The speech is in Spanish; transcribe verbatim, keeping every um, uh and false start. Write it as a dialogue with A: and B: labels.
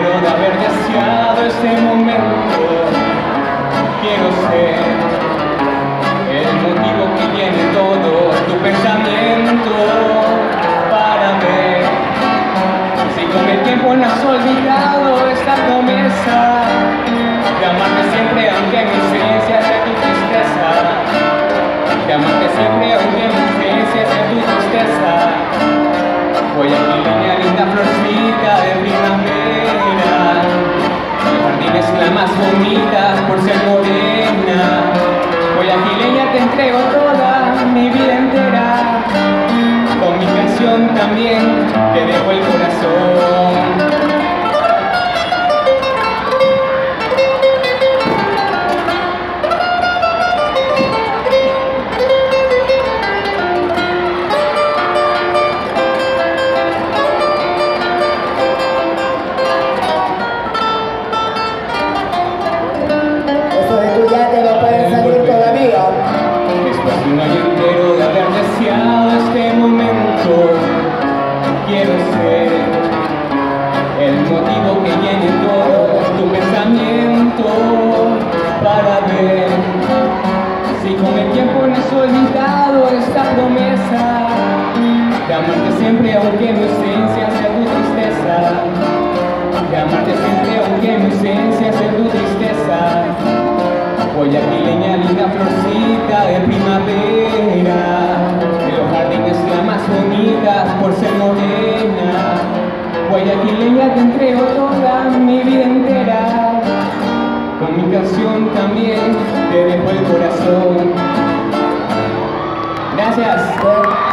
A: entero de haber deseado este momento. Quiero ser el motivo que llene todo tu pensamiento, para ver si con el tiempo no has olvidado esta promesa de amarte siempre aunque mi ausencia sea tu tristeza, de amarte siempre aunque mi ausencia sea tu tristeza. Voy a mi línea linda florcita de primavera, el jardín es la más bonita por ser morena. Voy a mi leña, te entrego toda mi vida entera, con mi canción también te dejo el corazón. Un año entero de haber deseado este momento, quiero ser el motivo que llene todo tu pensamiento, para ver si con el tiempo no has olvidado esta promesa de amarte siempre aunque mi ausencia sea tu tristeza, de amarte siempre aunque mi ausencia sea tu tristeza. Voy a mi leña linda florcita de primavera, el jardín es la más bonita por ser morena. Voy a mi leña, te entrego toda mi vida entera, con mi canción también te dejo el corazón. Gracias.